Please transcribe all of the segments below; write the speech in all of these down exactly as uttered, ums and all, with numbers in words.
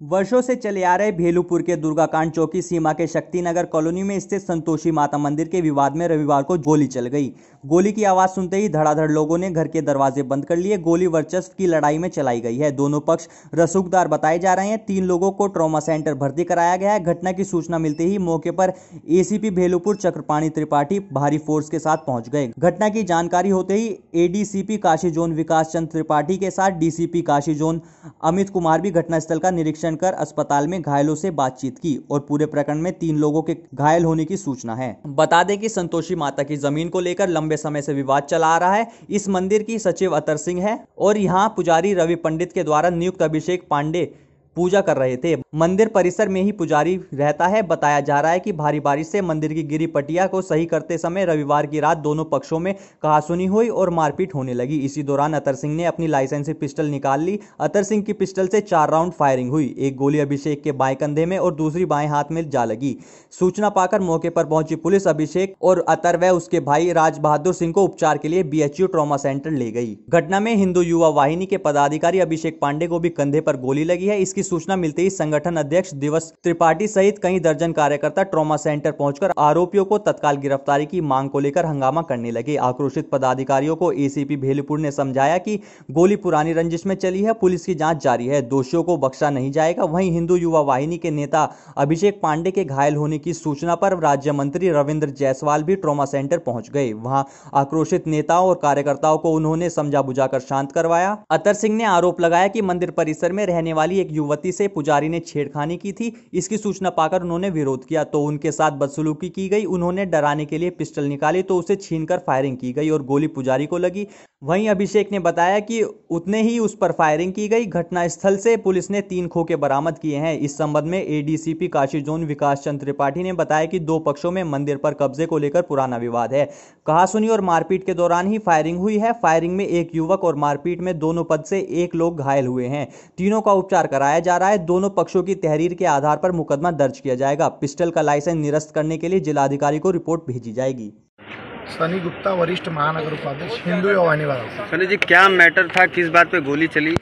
वर्षों से चले आ रहे भेलूपुर के दुर्गाकांड चौकी सीमा के शक्तिनगर कॉलोनी में स्थित संतोषी माता मंदिर के विवाद में रविवार को गोली चल गई। गोली की आवाज सुनते ही धड़ाधड़ लोगों ने घर के दरवाजे बंद कर लिए। गोली वर्चस्व की लड़ाई में चलाई गई है। दोनों पक्ष रसूखदार बताए जा रहे हैं। तीन लोगों को ट्रॉमा सेंटर भर्ती कराया गया है। घटना की सूचना मिलते ही मौके पर एसीपी भेलूपुर चक्रपाणी त्रिपाठी भारी फोर्स के साथ पहुंच गए। घटना की जानकारी होते ही एडीसीपी काशी जोन विकास चंद्र त्रिपाठी के साथ डीसीपी काशी जोन अमित कुमार भी घटनास्थल का निरीक्षण कर अस्पताल में घायलों से बातचीत की और पूरे प्रकरण में तीन लोगों के घायल होने की सूचना है। बता दें कि संतोषी माता की जमीन को लेकर लंबे समय से विवाद चला आ रहा है। इस मंदिर की सचिव अतर सिंह है और यहां पुजारी रवि पंडित के द्वारा नियुक्त अभिषेक पांडे पूजा कर रहे थे। मंदिर परिसर में ही पुजारी रहता है। बताया जा रहा है कि भारी बारिश से मंदिर की गिरी पटिया को सही करते समय रविवार की रात दोनों पक्षों में कहासुनी हुई और मारपीट होने लगी। इसी दौरान अतर सिंह ने अपनी लाइसेंसी पिस्टल निकाल ली। अतर सिंह की पिस्टल से चार राउंड फायरिंग हुई। एक गोली अभिषेक के बाएं कंधे में और दूसरी बाएं हाथ में जा लगी। सूचना पाकर मौके पर पहुंची पुलिस अभिषेक और अतर व उसके भाई राज बहादुर सिंह को उपचार के लिए बीएचयू ट्रॉमा सेंटर ले गई। घटना में हिंदू युवा वाहिनी के पदाधिकारी अभिषेक पांडे को भी कंधे पर गोली लगी है। इसकी सूचना मिलते ही संगठन अध्यक्ष दिवस त्रिपाठी सहित कई दर्जन कार्यकर्ता ट्रॉमा सेंटर पहुंचकर आरोपियों को तत्काल गिरफ्तारी की मांग को लेकर हंगामा करने लगे। आक्रोशित पदाधिकारियों को एसीपी भेलूपुर ने समझाया कि गोली पुरानी रंजिश में चली है, पुलिस की जांच जारी है, दोषियों को बख्शा नहीं जाएगा। वहीं हिंदू युवा वाहिनी के नेता अभिषेक पांडे के घायल होने की सूचना पर राज्य मंत्री रविंद्र जायसवाल भी ट्रॉमा सेंटर पहुंच गए। वहां आक्रोशित नेताओं और कार्यकर्ताओं को उन्होंने समझा बुझाकर शांत करवाया। अतर सिंह ने आरोप लगाया कि मंदिर परिसर में रहने वाली एक युवती से पुजारी ने छेड़खानी की थी। इसकी सूचना पाकर उन्होंने विरोध किया तो उनके साथ बदसलूकी की गई। उन्होंने डराने के लिए पिस्टल निकाली तो उसे छीनकर फायरिंग की गई और गोली पुजारी को लगी। वहीं अभिषेक ने बताया कि उतने ही उस पर फायरिंग की गई। घटनास्थल से पुलिस ने तीन खोखे बरामद किए हैं। इस संबंध में एडीसीपी काशी जोन विकास चंद्र त्रिपाठी ने बताया कि दो पक्षों में मंदिर पर कब्जे को लेकर पुराना विवाद है। कहासुनी और मारपीट के दौरान ही फायरिंग हुई है। फायरिंग में एक युवक और मारपीट में दोनों पद से एक लोग घायल हुए हैं। तीनों का उपचार कराया जा रहा है। दोनों पक्षों की तहरीर के आधार पर मुकदमा दर्ज किया जाएगा। पिस्टल का लाइसेंस निरस्त करने के लिए जिलाधिकारी को रिपोर्ट भेजी जाएगी। सनी गुप्ता, वरिष्ठ महानगर उपाध्यक्ष, हिंदू युवा वाहिनी वाला। सनी जी, क्या मैटर था, किस बात पे गोली चली?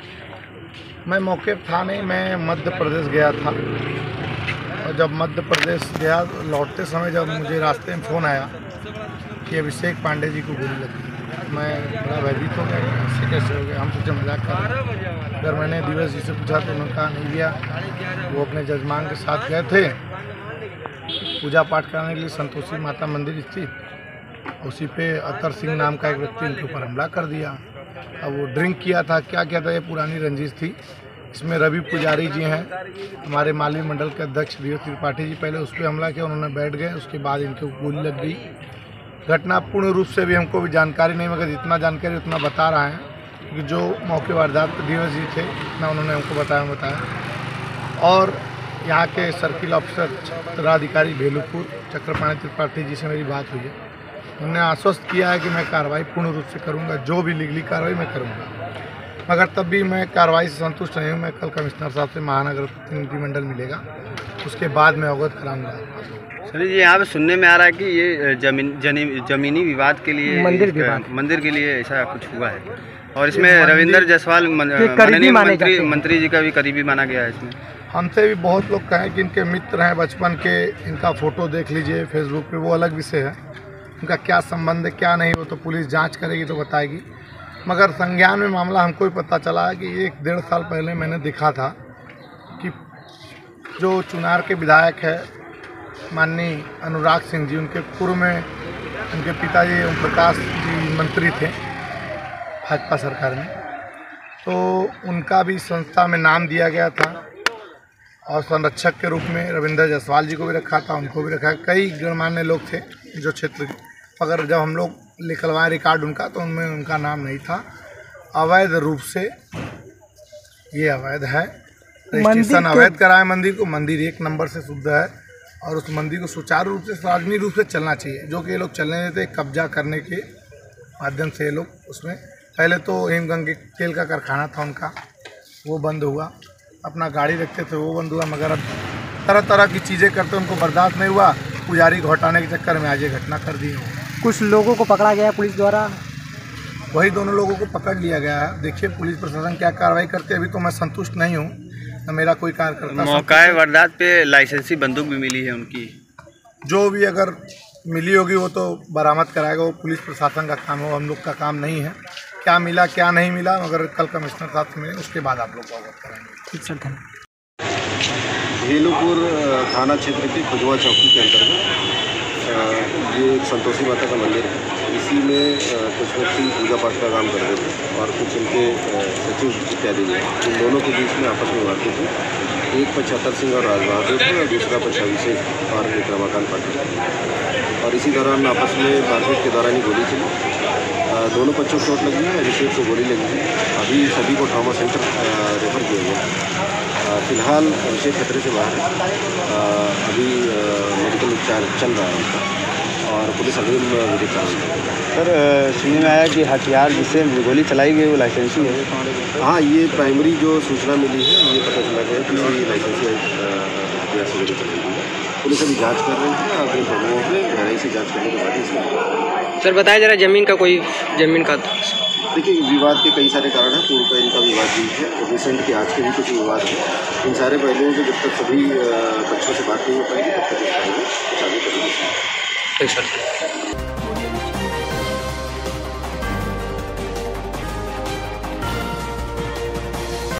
मैं मौके पर था नहीं, मैं मध्य प्रदेश गया था और जब मध्य प्रदेश गया लौटते समय जब मुझे रास्ते में फ़ोन आया कि अभिषेक पांडे जी को गोली लगी, मैं बड़ा भयभीत हो गया। ऐसे कैसे हो गया? हम सोचे मजाक कर रहे। अगर मैंने दिवस जी से पूछा तो उन्होंने कहा नहीं लिया, वो अपने जजमान के साथ गए थे पूजा पाठ कराने के लिए संतोषी माता मंदिर स्थित। उसी पे अतर सिंह नाम का एक व्यक्ति उनके ऊपर हमला कर दिया। अब वो ड्रिंक किया था, क्या किया था, ये पुरानी रंजिश थी। इसमें रवि पुजारी जी हैं, हमारे माली मंडल के अध्यक्ष दिवस त्रिपाठी जी, पहले उस पर हमला किया, उन्होंने बैठ गए। उसके बाद इनके गोली लग गई। घटना पूर्ण रूप से भी हमको भी जानकारी नहीं, मगर जितना जानकारी उतना बता रहा है कि जो मौके वारदात दिवस जी थे इतना उन्होंने हमको बताया बताया और यहाँ के सर्किल ऑफिसर क्षेत्राधिकारी भेलूपुर चक्रपाणी त्रिपाठी जी से मेरी बात हुई है। उन्होंने आश्वस्त किया है कि मैं कार्रवाई पूर्ण रूप से करूंगा, जो भी लीगली कार्रवाई मैं करूंगा। मगर तब भी मैं कार्रवाई से संतुष्ट नहीं हूं। मैं कल कमिश्नर साहब से महानगर प्रतिनिधिमंडल मिलेगा, उसके बाद मैं अवगत कराऊंगा। सनी जी, यहाँ पे सुनने में आ रहा है कि ये जमीन जमीनी विवाद के लिए मंदिर विवाद मंदिर के लिए ऐसा कुछ हुआ है और इसमें रविंद्र जायसवाल माननीय मंत्री मंत्री जी का भी करीबी माना गया है। इसमें हमसे भी बहुत लोग कहें कि इनके मित्र हैं बचपन के, इनका फ़ोटो देख लीजिए फेसबुक पे, वो अलग विषय है। उनका क्या संबंध है क्या नहीं वो तो पुलिस जांच करेगी तो बताएगी। मगर संज्ञान में मामला हमको भी पता चला है कि एक डेढ़ साल पहले मैंने देखा था कि जो चुनार के विधायक है माननीय अनुराग सिंह जी, उनके पूर्व में उनके पिताजी ओम प्रकाश जी मंत्री थे भाजपा सरकार में, तो उनका भी संस्था में नाम दिया गया था और संरक्षक के रूप में रविंद्र जायसवाल जी को भी रखा था, उनको भी रखा। कई गणमान्य लोग थे जो क्षेत्र के, मगर जब हम लोग निकलवाए रिकॉर्ड उनका तो उनमें उनका नाम नहीं था। अवैध रूप से ये अवैध है, रजिस्ट्रेशन अवैध कराए मंदिर को। मंदिर एक नंबर से शुद्ध है और उस मंदिर को सुचारू रूप से सार्वजनिक रूप से चलना चाहिए। जो कि ये लोग चलने देते, कब्जा करने के माध्यम से ये लोग उसमें, पहले तो हेमगंगे तेल का कारखाना था उनका, वो बंद हुआ। अपना गाड़ी रखते थे वो बंद हुआ। मगर अब तरह तरह की चीज़ें करते उनको बर्दाश्त नहीं हुआ। पुजारी को हटाने के चक्कर में आज ये घटना कर दी। कुछ लोगों को पकड़ा गया पुलिस द्वारा, वही दोनों लोगों को पकड़ लिया गया है। देखिए पुलिस प्रशासन क्या कार्रवाई करते हैं, अभी तो मैं संतुष्ट नहीं हूँ। न मेरा कोई कार्यकर्ता। मौका वारदात पे लाइसेंसी बंदूक भी मिली है उनकी, जो भी अगर मिली होगी वो तो बरामद कराएगा, वो पुलिस प्रशासन का काम हो, हम लोग का काम नहीं है। क्या मिला क्या नहीं मिला मगर कल कमिश्नर साहब से मिले उसके बाद आप लोग को अवगत कराएंगे। ठीक सर, धन्यवाद। भेलूपुर थाना क्षेत्र के खुजवा चौकी के अंतर्गत ये एक संतोषी माता का मंदिर है। इसी में कुछ व्यक्ति पूजा पाठ का काम करते थे और कुछ इनके सचिव इत्यादि इन दोनों के बीच में आपस में बातचीत थी। एक पचहत्तर सिंह और राज बहादुर थे और दूसरा पचाभिषेक और एक रमाकांत पाटिल। और इसी दौरान आपस में मारपीट के दौरान ही गोली चली। दोनों बच्चों को चोट लगी है, अभिषेक को गोली लगी है। अभी सभी को ट्रॉमा सेंटर रेफर किया गया। फिलहाल अभिषेक खतरे से बाहर है, अभी मेडिकल उपचार चल रहा है उनका और पुलिस अग्रिम विधि कार्रवाई। सर सुनने में आया कि हथियार जिससे गोली चलाई गई वो लाइसेंसी है। हाँ, ये प्राइमरी जो सूचना मिली है ये पता चला गया कि लाइसेंसी हथियार से गोली चलाई गई है। पुलिस अभी जाँच कर रही है, अग्रिम पहलुओं पर गहराई से जाँच करने के बाद इसमें। सर बताया जरा जमीन का कोई जमीन का देखिए, विवाद के कई सारे कारण हैं। पूर्व का इनका विवाद भी है, रिसेंट के आज के भी कुछ विवाद है। इन सारे पहलुओं के जब तक सभी पक्षों से बात नहीं हो पाएगी तब तक इस आगे करेंगे। ठीक सर।